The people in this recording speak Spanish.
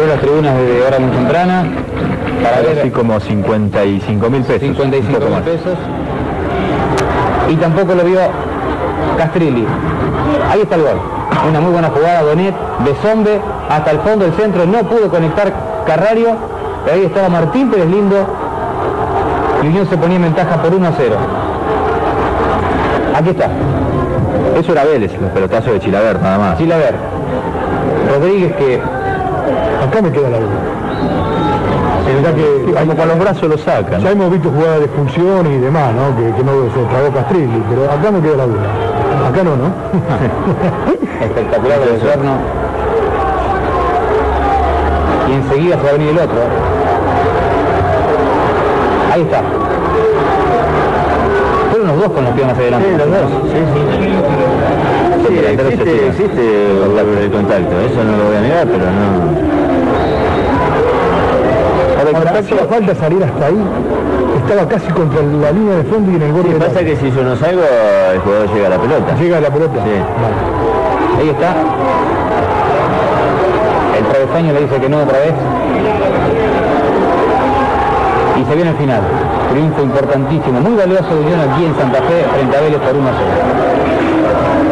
Las tribunas desde hora muy temprana para ver así como 55.000 pesos. 55.000 pesos. Y tampoco lo vio Castrilli. Ahí está el gol. Una muy buena jugada, Donet, de Zombe, hasta el fondo del centro. No pudo conectar Carrario, pero ahí estaba Martín Pérezlindo. Y Unión se ponía en ventaja por 1-0. Aquí está. Eso era Vélez, los pelotazos de Chilavert, nada más. Chilavert. Rodríguez que... Acá me queda la duda. Como con los brazos lo sacan. Ya hemos visto jugadas de expulsión y demás, ¿no? Que no se tragó Castrilli, pero acá me queda la duda. Acá no, ¿no? Espectacular el retorno. Y enseguida se va a venir el otro. Ahí está. Fueron los dos con los piernas adelante. Sí, los dos. Sí, existe el contacto. Eso no lo voy a negar, pero no... Ahora, hacía falta salir hasta ahí. Estaba casi contra la línea de fondo y en el borde. Sí, pasa que si yo no salgo, el jugador llega a la pelota. Llega a la pelota. Sí. Vale. Ahí está. El travesaño le dice que no otra vez. Y se viene el final. Triunfo importantísimo, muy valioso de Unión aquí en Santa Fe frente a Vélez por 1-0.